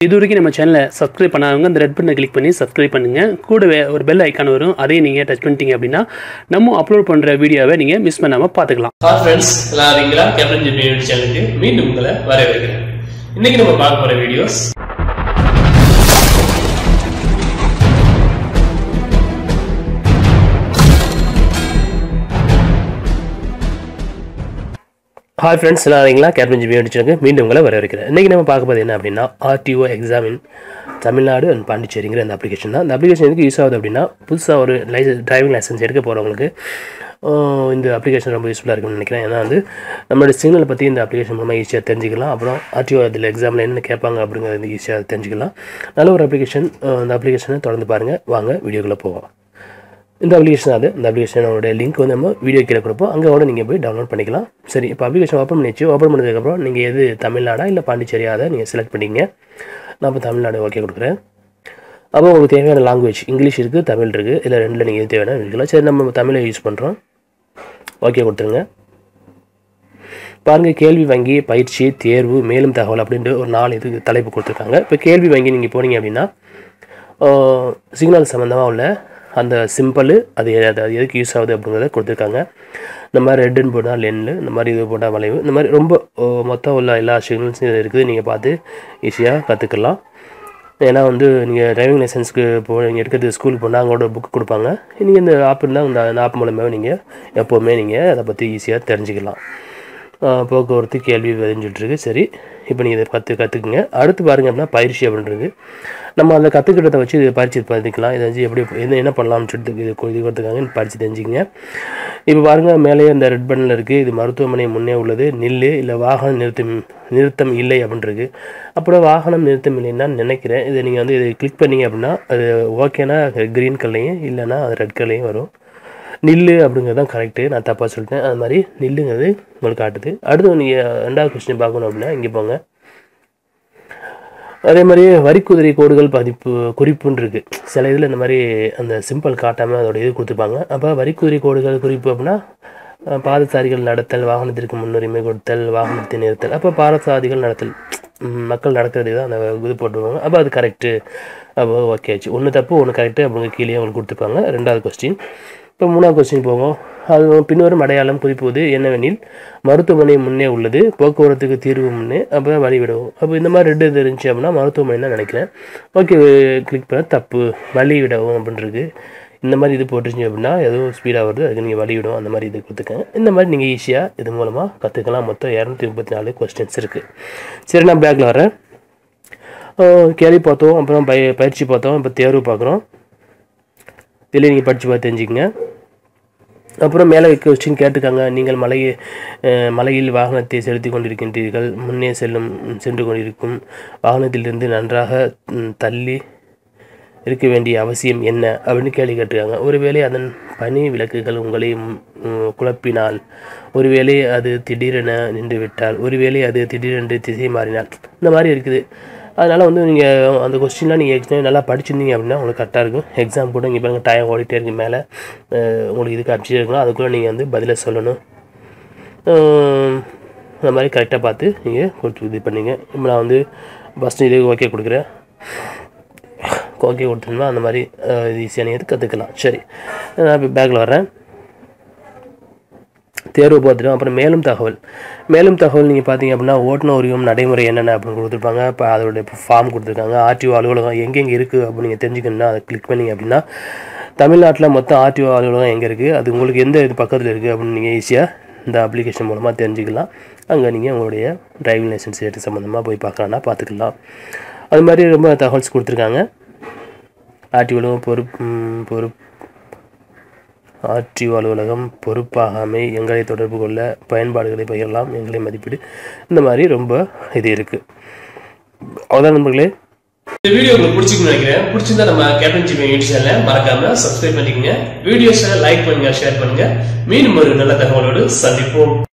இதுவரைக்கும் நம்ம சேனலை சப்ஸ்கிரைப் பண்ணாதவங்க அந்த ரெட் பட்டனை கிளிக் பண்ணி சப்ஸ்கிரைப் பண்ணுங்கள். கூடவே ஒரு பெல் ஐக்கான் வரும், அதையும் நீங்கள் டச் பண்ணிட்டீங்க அப்படின்னா நம்ம அப்லோட் பண்ணுற வீடியோவை நீங்கள் மிஸ் பண்ணாமல் பார்த்துக்கலாம். ஹாய் ஃப்ரெண்ட்ஸ், எல்லாம் இருக்கீங்களா? கேப்டன் ஜிபி சேனலுக்கு மீண்டும் உங்களை வரவேற்கிறேன். இன்னைக்கு நம்ம பார்க்க போகிற வீடியோஸ் ஹாய் ஃப்ரெண்ட்ஸ், எல்லாம் இருக்கீங்களா? கேப்டன் ஜிபி சேனலுக்கு மீண்டும் உங்களை வரவேற்கிறேன். இன்றைக்கி நம்ம பார்க்க போகிறது என்ன அப்படின்னா RTO exam in Tamil Nadu and பாண்டிச்சேரிங்கிற அந்த அப்ளிகேஷன் தான். இந்த அப்ளிகேஷன் எதுக்கு யூஸ் ஆகுது அப்படின்னா, புதுசாக ஒரு டிரைவிங் லைசன்ஸ் எடுக்க போகிறவங்களுக்கு இந்த அப்ளிகேஷன் ரொம்ப யூஸ்ஃபுல்லாக இருக்குன்னு நினைக்கிறேன். ஏன்னா வந்து நம்மளோட சிக்னலை பற்றி இந்த அப்ளிகேஷன் மூலமாக ஈஸியாக தெரிஞ்சிக்கலாம். அப்புறம் ஆர்டிஓ அதில் எக்ஸாமில் என்ன கேட்பாங்க அப்படிங்கிறது ஈஸியாக தெரிஞ்சிக்கலாம். நல்ல ஒரு அப்ளிகேஷன். இந்த அப்ளிகேஷனை தொடர்ந்து பாருங்கள். வாங்க வீடியோக்குள்ளே போவோம். இந்த அப்ளிகேஷன் இந்த அப்ளிகேஷனோட லிங்க் வந்து நம்ம வீடியோ கீழே கொடுப்போம். அங்கே கூட நீங்கள் போய் டவுன்லோட் பண்ணிக்கலாம். சரி, இப்போ அப்ளிகேஷன் ஓப்பன் பண்ணிச்சு. ஓப்பன் பண்ணதுக்கப்புறம் நீங்கள் எது தமிழ்நாடா இல்லை பாண்டிச்சேரியா அதை நீங்கள் செலக்ட் பண்ணிங்க. நான் இப்போ தமிழ்நாடு ஓகே கொடுக்குறேன். அப்போ உங்களுக்கு தேவையான லாங்குவேஜ் இங்கிலீஷ் இருக்குது, தமிழ் இருக்குது. இல்லை ரெண்டில் நீங்கள் எது தேவையான இருக்கலாம். சரி, நம்ம தமிழை யூஸ் பண்ணுறோம். ஓகே கொடுத்துருங்க. பாருங்கள், கேள்வி வங்கி, பயிற்சி, தேர்வு, மேலும் தகவல் அப்படின்ட்டு ஒரு 4 இதுக்கு தலைப்பு கொடுத்துருக்காங்க. இப்போ கேள்வி வங்கி நீங்கள் போனீங்க அப்படின்னா சிக்னல் சம்மந்தமாக உள்ள அந்த சிம்பிள் அது எதுக்கு யூஸ் ஆகுது அப்படிங்கிறத கொடுத்துருக்காங்க. இந்த மாதிரி ரெட்டுன்னு போட்டால் லென்னு, இந்த மாதிரி இது போட்டால் வளைவு, இந்த மாதிரி ரொம்ப மொத்தம் உள்ள எல்லா சிக்னல்ஸும் இது இருக்குது. நீங்கள் பார்த்து ஈஸியாக கற்றுக்கலாம். ஏன்னா வந்து நீங்கள் டிரைவிங் லைசன்ஸ்க்கு நீங்கள் எடுக்கிறது ஸ்கூலுக்கு போனால் அவங்களோட புக்கு கொடுப்பாங்க. நீங்கள் இந்த ஆப் இருந்தால் இந்த ஆப் மூலமாக நீங்கள் எப்போவுமே நீங்கள் அதை பற்றி ஈஸியாக தெரிஞ்சுக்கலாம். போக்குவரத்து கேள்வி தெரிஞ்சுட்ருக்கு. சரி, இப்போ நீங்கள் இதை கற்றுக்குங்க. அடுத்து பாருங்கள் அப்படின்னா பயிற்சி அப்படின்றது. நம்ம அந்த கற்றுக்கிட்டதை வச்சு இது பயிற்சி பார்த்துக்கலாம். இதை வச்சு எப்படி என்ன பண்ணலாம்னு சொல்லிட்டு இது கொடுத்துருக்காங்க. பயிற்சி தெரிஞ்சுங்க. இப்போ பாருங்கள், மேலேயே இந்த ரெட் பட்டனில் இருக்குது. இது மருத்துவமனை முன்னே உள்ளது, நில்லு இல்லை வாகனம் நிறுத்தம் இல்லை அப்படின்றது. அப்புறம் வாகனம் நிறுத்தம் இல்லைன்னு நான் நினைக்கிறேன். இதை நீங்கள் வந்து இதை கிளிக் பண்ணிங்க அப்படின்னா அது ஓகேனா க்ரீன் கல்லையும் இல்லைன்னா அது ரெட் கல்லையும் வரும். நில்லு அப்படிங்கிறது தான் கரெக்டு. நான் தப்பாக சொல்லிட்டேன். அது மாதிரி நில்லுங்கிறது உங்களுக்கு காட்டுது. அடுத்து நீங்கள் 2வது கொஸ்டின் பார்க்கணும் அப்படின்னா இங்கே போங்க. அதே மாதிரி வரிக்குதிரை கோடுகள் குறிப்புன்னு இருக்குது. சில இதில் இந்த மாதிரி அந்த சிம்பிள் காட்டாமல் அதோட இது கொடுத்துருப்பாங்க. அப்போ வரிக்குதிரை கோடுகள் குறிப்பு அப்படின்னா பாதசாரிகள் நடத்தல், வாகனத்திற்கு முன்னுரிமை கொடுத்தல், வாகனத்தை நிறுத்தல். அப்போ பாதசாரிகள் நடத்தல், மக்கள் நடக்கிறது தான் அந்த இது போட்டுருவாங்க. அப்போ அது கரெக்டு. அப்போ ஓகே ஆச்சு. ஒன்று தப்பு ஒன்று கரெக்டு அப்படிங்க கீழே அவங்களுக்கு கொடுத்துருப்பாங்க. 2வது கொஸ்டின். இப்போ 3வது கொஸ்டின் போவோம். அது பின்வரும் அடையாளம் குறிப்புவது என்னவெனில் மருத்துவமனை முன்னே உள்ளது, போக்குவரத்துக்கு தீர்வு முன்னே, அப்போ வழிவிடவும். அப்போ இந்த மாதிரி ரெண்டு இது இருந்துச்சு அப்படின்னா மருத்துவமனை தான் நினைக்கிறேன். ஓகே கிளிக் பண்ண தப்பு, வழிவிடவும் அப்படின்றது. இந்த மாதிரி இது போட்டுருச்சு அப்படின்னா எதுவும் ஸ்பீடாக வருது, அதுக்கு நீங்கள் வழிவிடும் அந்த மாதிரி இது கொடுத்துக்கங்க. இந்த மாதிரி நீங்கள் ஈஸியாக இது மூலமாக கற்றுக்கலாம். மொத்தம் 234 கொஸ்டின்ஸ் இருக்குது. சரி, நான் பேக்கில் வரேன். கேள்வி பார்த்தோம், அப்புறம் பயிற்சி பார்த்தோம், இப்போ தேர்வு பார்க்குறோம். இதில் நீங்கள் படித்து பார்த்து தெரிஞ்சுக்கங்க. அப்புறம் மேலே கொஸ்டின் கேட்டிருக்காங்க. நீங்கள் மலையில் வாகனத்தை செலுத்தி கொண்டிருக்கின்றீர்கள், முன்னே சென்று கொண்டிருக்கும் வாகனத்திலிருந்து நன்றாக தள்ளி இருக்க வேண்டிய அவசியம் என்ன அப்படின்னு கேள்வி கேட்டிருக்காங்க. ஒருவேளை அதன் பனி விளக்குகள் உங்களை குழப்பினால், ஒருவேளை அது திடீரென நின்றுவிட்டால், ஒருவேளை அது திடீரென்று திசை மாறினால், இந்த மாதிரி இருக்குது. அதனால் வந்து நீங்கள் அந்த கொஸ்டின்லாம் நீங்கள் நல்லா படிச்சிருந்தீங்க அப்படின்னா உங்களுக்கு கரெக்டாக இருக்கும். எக்ஸாம் கூட இங்கே பாருங்கள் டைம் ஓடிட்டே இருக்கு. மேலே உங்களுக்கு இதுக்கு அடிச்சுட்டு இருக்கணும். அதுக்குள்ளே நீங்கள் வந்து பதிலை சொல்லணும். அந்த மாதிரி கரெக்டாக பார்த்து நீங்கள் கொடுத்து இது பண்ணிங்க. இப்போ நான் வந்து ஃபஸ்ட்டு இது ஓகே கொடுக்குறேன். ஓகே கொடுத்துருந்தா அந்த மாதிரி ஈஸியாக நீங்கள் கற்றுக்கலாம். சரி, நான் இப்போ பேக்கில் வரேன். தேர்வு பார்த்துட்டோம். அப்புறம் மேலும் தகவல் நீங்கள் பார்த்தீங்க அப்படின்னா ஓட்டுநர் உரிமம் நடைமுறை என்னென்ன அப்படின்னு கொடுத்துருப்பாங்க. இப்போ அதோடைய ஃபார்ம் கொடுத்துருக்காங்க. ஆர்டிஓ அலுவலகம் எங்கெங்கே இருக்குது அப்படின்னு நீங்கள் தெரிஞ்சுக்கணுன்னா அதை கிளிக் பண்ணிங்க அப்படின்னா தமிழ்நாட்டில் மொத்தம் ஆர்டிஓ அலுவலகம் எங்கே இருக்குது, அது உங்களுக்கு எந்த இது பக்கத்தில் இருக்குது அப்படின்னு நீங்கள் ஈஸியாக இந்த அப்ளிகேஷன் மூலமாக தெரிஞ்சுக்கலாம். அங்கே நீங்கள் உங்களுடைய டிரைவிங் லைசன்ஸ் எடுத்து சம்மந்தமாக போய் பார்த்துக்கலாம். அது மாதிரி ரொம்ப தகவல்ஸ் கொடுத்துருக்காங்க. ஆர்டிஓ அலுவலகம் ஆர்டிஓ அலுவலகம் பொறுப்பாகாமை, எங்களை தொடர்பு கொள்ள, பயன்பாடுகளை பகிரலாம், எங்களை மதிப்பீடு, இந்த மாதிரி ரொம்ப இது இருக்குது. அவ்வளோதான் நண்பர்களே. இந்த வீடியோ உங்களுக்கு பிடிச்சிருக்குன்னு நினைக்கிறேன். பிடிச்சிருந்தா நம்ம கேப்டன் ஜிபி சேனலை மறக்காம சப்ஸ்கிரைப் பண்ணிக்கங்க. வீடியோஸை லைக் பண்ணுங்க, ஷேர் பண்ணுங்க. மீண்டும் ஒரு நல்ல தகவலோடு சந்திப்போம்.